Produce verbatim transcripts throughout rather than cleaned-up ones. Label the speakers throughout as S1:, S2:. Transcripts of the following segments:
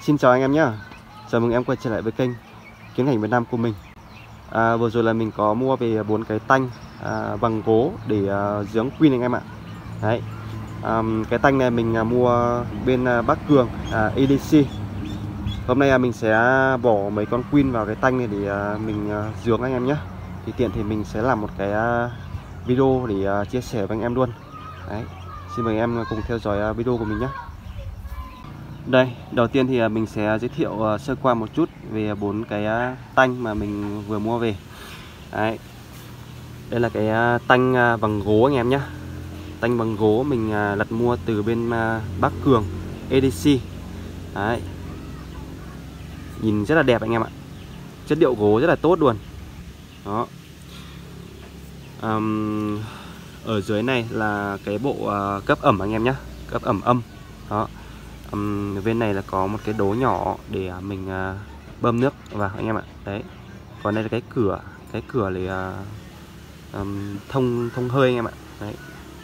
S1: Xin chào anh em nhé. Chào mừng em quay trở lại với kênh Kiến Cảnh Việt Nam của mình. à, Vừa rồi là mình có mua về bốn cái tanh à, bằng gỗ để à, giếng Queen anh em ạ. Đấy, à, cái tanh này mình à, mua bên à, Bắc Cường à, e đê xê. Hôm nay à, mình sẽ bỏ mấy con Queen vào cái tanh này để à, mình à, giếng anh em nhé. Thì tiện thì mình sẽ làm một cái à, video để à, chia sẻ với anh em luôn. Đấy, xin mời em cùng theo dõi à, video của mình nhé. Đây, đầu tiên thì mình sẽ giới thiệu sơ qua một chút về bốn cái tanh mà mình vừa mua về. Đấy, đây là cái tanh bằng gỗ anh em nhé. Tanh bằng gỗ mình lật mua từ bên Bắc Cường e đê xê. Đấy, nhìn rất là đẹp anh em ạ. Chất liệu gỗ rất là tốt luôn. Đó. Um, ở dưới này là cái bộ uh, cấp ẩm anh em nhé, cấp ẩm âm. Đó. Um, bên này là có một cái đố nhỏ để mình uh, bơm nước vào anh em ạ. Đấy, còn đây là cái cửa, cái cửa để uh, um, thông thông hơi anh em ạ. Đấy,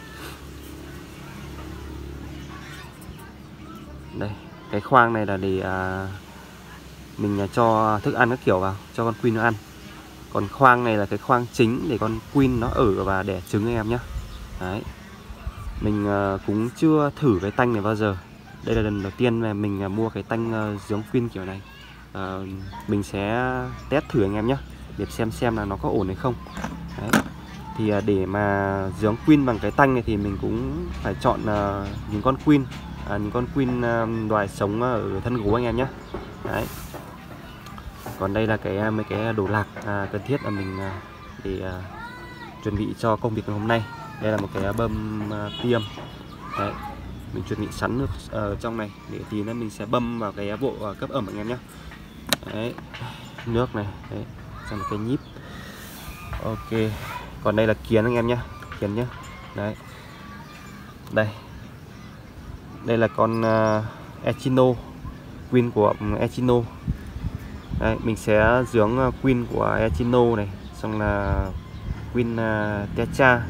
S1: đây cái khoang này là để uh, mình uh, cho thức ăn các kiểu vào, cho con Queen nó ăn. Còn khoang này là cái khoang chính để con Queen nó ở và đẻ trứng anh em nhé. Đấy, mình uh, cũng chưa thử cái tanh này bao giờ. Đây là lần đầu tiên mà mình mua cái tanh uh, giếng Queen kiểu này. uh, Mình sẽ test thử anh em nhé, để xem xem là nó có ổn hay không. Đấy. Thì uh, để mà giếng Queen bằng cái tanh này thì mình cũng phải chọn uh, những con Queen, uh, những con Queen uh, loài sống ở thân gỗ anh em nhé. Đấy. Còn đây là cái mấy cái đồ lạc uh, cần thiết là mình uh, để uh, chuẩn bị cho công việc ngày hôm nay. Đây là một cái bơm uh, tiêm. Đấy, mình chuẩn bị sẵn nước ở trong này để tí nữa mình sẽ bơm vào cái bộ cấp ẩm anh em nhé. Đấy, nước này, đấy, trong cái nhíp. Ok, còn đây là kiến anh em nhé, kiến nhé. Đấy, đây, đây là con uh, Echino, Queen của Echino. Đấy, mình sẽ giếng uh, Queen của Echino này, xong là Queen uh, Tetra.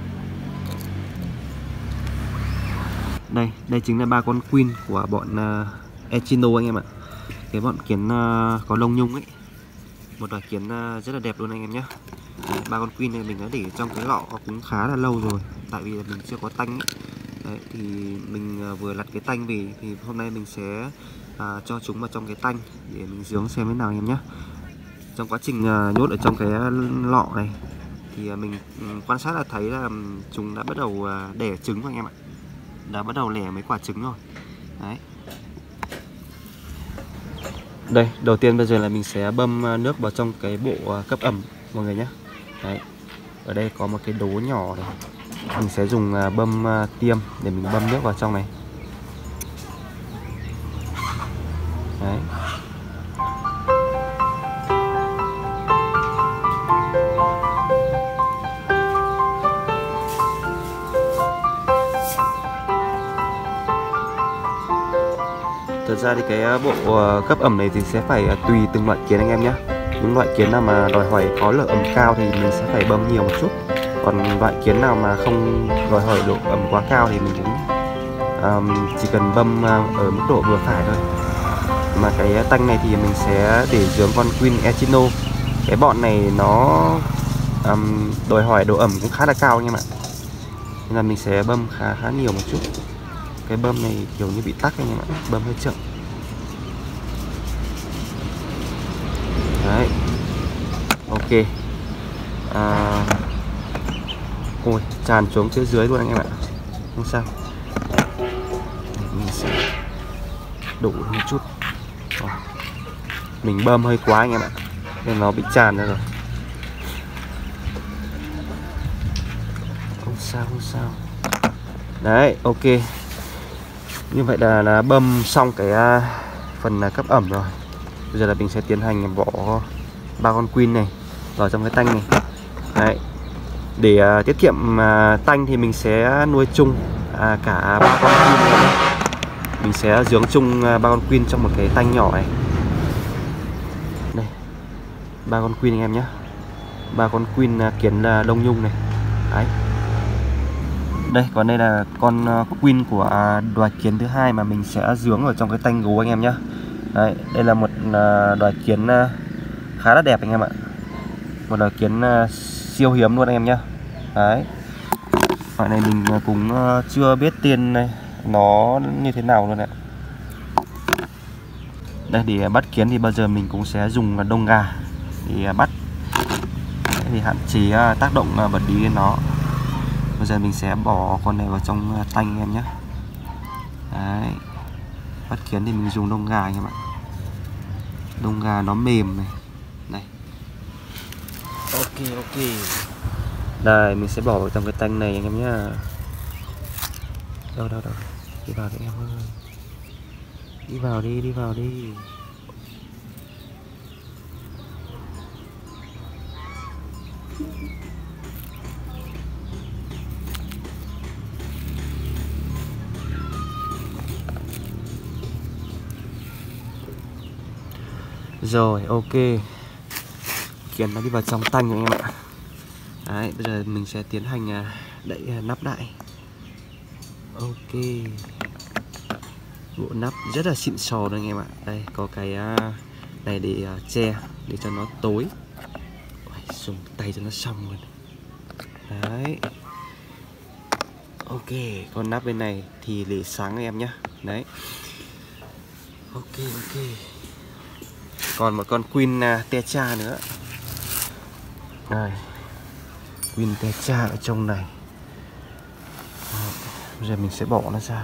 S1: Đây, đây chính là ba con Queen của bọn uh, Echino anh em ạ. Cái bọn kiến uh, có lông nhung ấy. Một loài kiến uh, rất là đẹp luôn anh em nhé. Ba con Queen này mình đã để trong cái lọ cũng khá là lâu rồi, tại vì là mình chưa có tanh ấy. Đấy, thì mình uh, vừa lặt cái tanh về thì hôm nay mình sẽ uh, cho chúng vào trong cái tanh để mình giếng xem thế nào anh em nhé. Trong quá trình uh, nhốt ở trong cái lọ này thì uh, mình um, quan sát là thấy là um, chúng đã bắt đầu uh, đẻ trứng anh em ạ. Đã bắt đầu lẻ mấy quả trứng rồi. Đấy. Đây, đầu tiên bây giờ là mình sẽ bơm nước vào trong cái bộ cấp ẩm mọi người nhé. Đấy. Ở đây có một cái đố nhỏ này. Mình sẽ dùng bơm tiêm để mình bơm nước vào trong này. Đấy. Thật ra thì cái bộ cấp ẩm này thì sẽ phải tùy từng loại kiến anh em nhé. Những loại kiến nào mà đòi hỏi có lượng ẩm cao thì mình sẽ phải bơm nhiều một chút. Còn loại kiến nào mà không đòi hỏi độ ẩm quá cao thì mình cũng um, chỉ cần bơm ở mức độ vừa phải thôi. Mà cái tanh này thì mình sẽ để giếng con Queen Echino. Cái bọn này nó um, đòi hỏi độ ẩm cũng khá là cao anh em ạ. Nên là mình sẽ bơm khá khá nhiều một chút. Cái bơm này kiểu như bị tắc anh em ạ, bơm hơi chậm. Đấy, ok. à, Ôi, tràn xuống phía dưới luôn anh em ạ. Không sao, mình sẽ đổ một chút. Mình bơm hơi quá anh em ạ, nên nó bị tràn ra rồi. Không sao, không sao. Đấy, ok. Như vậy là, là bơm xong cái uh, phần uh, cấp ẩm rồi. Bây giờ là mình sẽ tiến hành bỏ ba con Queen này vào trong cái tanh này. Đấy. Để uh, tiết kiệm uh, tanh thì mình sẽ nuôi chung uh, cả ba con Queen này. Mình sẽ giếng chung uh, ba con Queen trong một cái tanh nhỏ này. Đây, ba con Queen anh em nhé. Ba con Queen uh, kiến uh, lông nhung này. Đấy. Đây, còn đây là con Queen của loài kiến thứ hai mà mình sẽ giếng ở trong cái tanh gỗ anh em nhé. Đấy, đây là một loài kiến khá là đẹp anh em ạ. Một loài kiến siêu hiếm luôn anh em nhá. Đấy. Loài này mình cũng chưa biết tên này nó như thế nào luôn ạ. Đây, để bắt kiến thì bao giờ mình cũng sẽ dùng lông gà để bắt. Đấy, thì hạn chế tác động vật lý đến nó. Bây giờ mình sẽ bỏ con này vào trong tanh em nhé. Đấy. Bắt kiến thì mình dùng lông gà anh em ạ. Lông gà nó mềm này. Này. Ok ok. Đây, mình sẽ bỏ vào trong cái tanh này anh em nhá. Đâu đâu đâu. Đi vào đi em ơi. Đi vào đi, đi vào đi. Rồi, ok. Kiến nó đi vào trong tanh rồi anh em ạ. Đấy, bây giờ mình sẽ tiến hành đậy nắp lại. Ok. Bộ nắp rất là xịn sò đây anh em ạ. Đây, có cái này để che, để cho nó tối. Dùng tay cho nó xong luôn. Đấy. Ok, con nắp bên này thì để sáng anh em nhé. Đấy. Ok, ok. Còn một con Queen Tetra nữa. Đây. Queen Tetra ở trong này. Đấy. Bây giờ mình sẽ bỏ nó ra.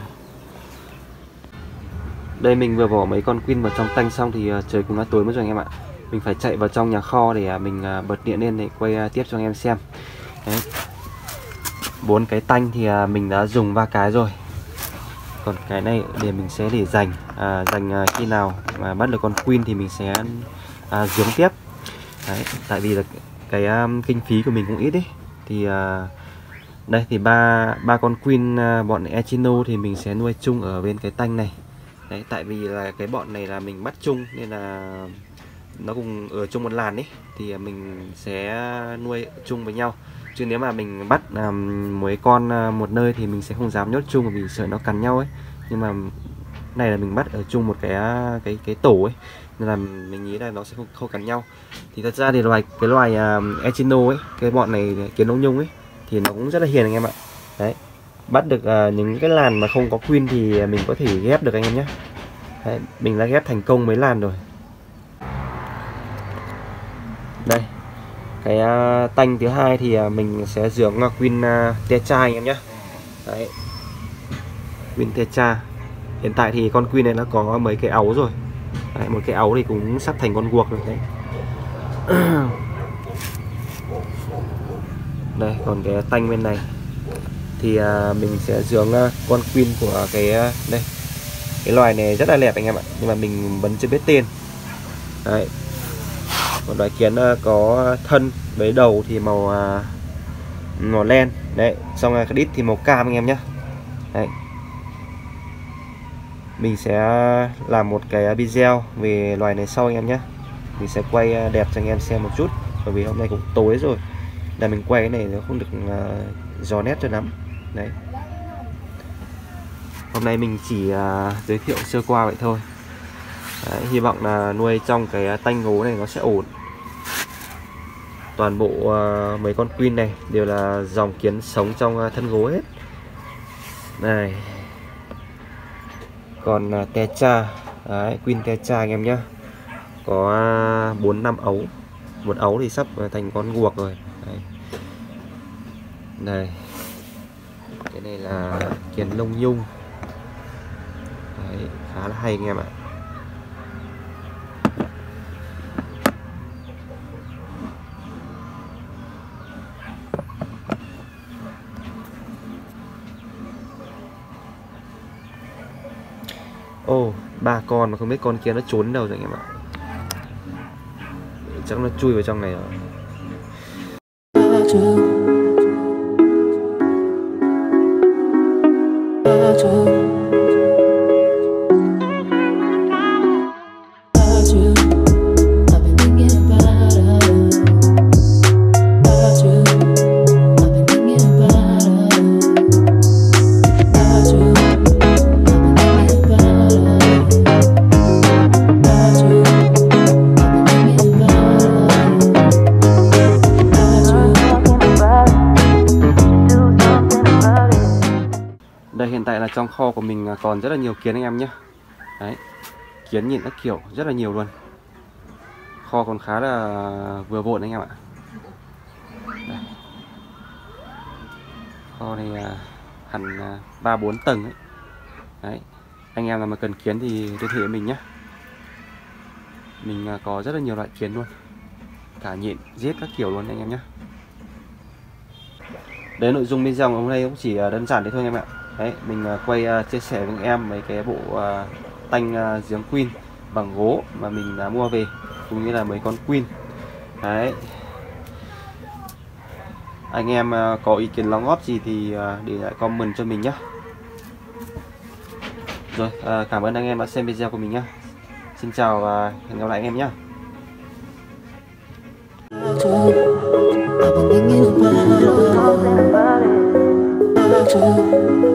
S1: Đây, mình vừa bỏ mấy con Queen vào trong tanh xong thì trời cũng đã tối mất rồi anh em ạ. Mình phải chạy vào trong nhà kho để mình bật điện lên để quay tiếp cho anh em xem. Đấy. Bốn cái tanh thì mình đã dùng ba cái rồi. Còn cái này để mình sẽ để dành à, dành khi nào mà bắt được con Queen thì mình sẽ à, giếng tiếp. Đấy, tại vì là cái um, kinh phí của mình cũng ít đấy. Thì uh, đây thì ba ba con Queen uh, bọn Echino thì mình sẽ nuôi chung ở bên cái tanh này. Đấy, tại vì là cái bọn này là mình bắt chung nên là nó cùng ở chung một làn ấy, thì mình sẽ nuôi chung với nhau. Chứ nếu mà mình bắt um, mỗi con uh, một nơi thì mình sẽ không dám nhốt chung vì sợ nó cắn nhau ấy. Nhưng mà này là mình bắt ở chung một cái cái cái tổ ấy, nên là mình nghĩ là nó sẽ không, không cắn nhau. Thì thật ra thì loài cái loài uh, Echino ấy, cái bọn này kiến lông nhung ấy thì nó cũng rất là hiền anh em ạ. Đấy, bắt được uh, những cái làn mà không có Queen thì mình có thể ghép được anh em nhé. Đấy, mình đã ghép thành công mấy làn rồi. Đây, cái uh, tanh thứ hai thì uh, mình sẽ dưỡng uh, Queen uh, Tetra anh em nhé. Đấy, Queen Tetra. Hiện tại thì con Queen này nó có mấy cái áo rồi. Đấy, một cái áo thì cũng sắp thành con guộc rồi đấy. Đây, còn cái tanh bên này thì uh, mình sẽ dưỡng uh, con Queen của cái uh, đây. Cái loài này rất là đẹp anh em ạ, nhưng mà mình vẫn chưa biết tên. Đấy. Còn loài kiến uh, có thân với đầu thì màu uh, màu len. Đấy, xong rồi cái đít thì màu cam anh em nhé. Đấy. Mình sẽ làm một cái video về loài này sau anh em nhé. Mình sẽ quay đẹp cho anh em xem một chút, bởi vì hôm nay cũng tối rồi, là mình quay cái này nó không được uh, rõ nét cho lắm. Đấy. Hôm nay mình chỉ uh, giới thiệu sơ qua vậy thôi. Đấy, hy vọng là nuôi trong cái tanh gố này nó sẽ ổn. Toàn bộ uh, mấy con Queen này đều là dòng kiến sống trong uh, thân gố hết. Này. Còn uh, Tetra, đấy, Queen Tetra anh em nhé, có bốn năm ấu. Một ấu thì sắp thành con guộc rồi. Đấy. Này, cái này là kiến lông nhung. Đấy, khá là hay anh em ạ. Ồ, oh, ba con mà không biết con kia nó trốn đâu rồi anh em ạ. Chắc nó chui vào trong này rồi. mình còn rất là nhiều kiến anh em nhé. Đấy, kiến nhìn các kiểu rất là nhiều luôn. Kho còn khá là vừa vội anh em ạ. Đây. Kho này hẳn ba bốn tầng ấy. Đấy, anh em nào mà cần kiến thì liên hệ với mình nhé. Mình có rất là nhiều loại kiến luôn, cả nhện, giết các kiểu luôn anh em nhé. Đấy, nội dung video hôm nay cũng chỉ đơn giản thế thôi anh em ạ. Đấy, mình quay chia sẻ với anh em mấy cái bộ tanh giếng queen bằng gỗ mà mình đã mua về, cũng như là mấy con queen. Đấy, anh em có ý kiến đóng góp gì thì để lại comment cho mình nhé. Rồi, cảm ơn anh em đã xem video của mình nhé. Xin chào và hẹn gặp lại anh em nhé. I've been thinking about it.